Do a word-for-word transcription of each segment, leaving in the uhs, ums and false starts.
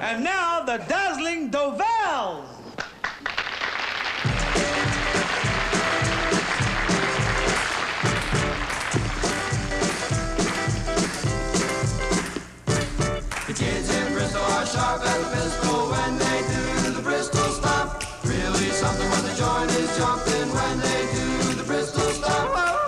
And now the dazzling Dovells. The kids in Bristol are sharp as a pistol when they do the Bristol stomp. Really something when the joint is jumping when they do the Bristol stomp.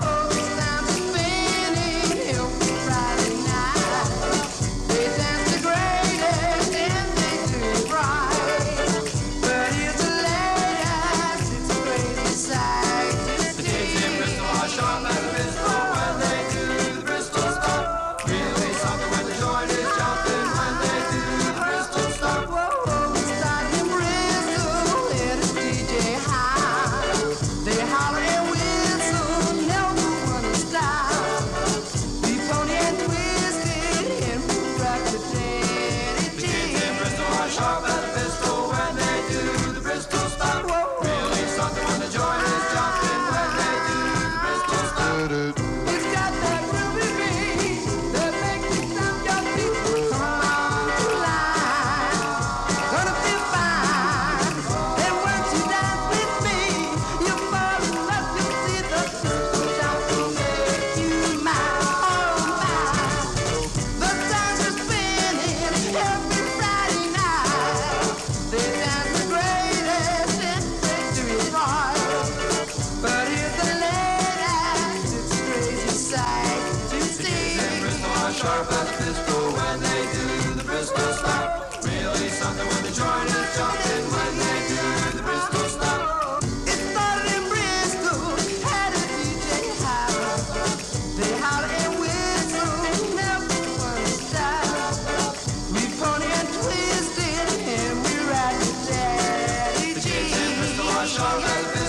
Sharp as a pistol when they do the Bristol stomp. Really something when the joint is jumping when they do the Bristol stomp. It started in Bristol, had a D J house. They holler and whistle, never wanna stop. We pony and twisted and we ride the daddy. The kids in Bristol are sharp as a pistol.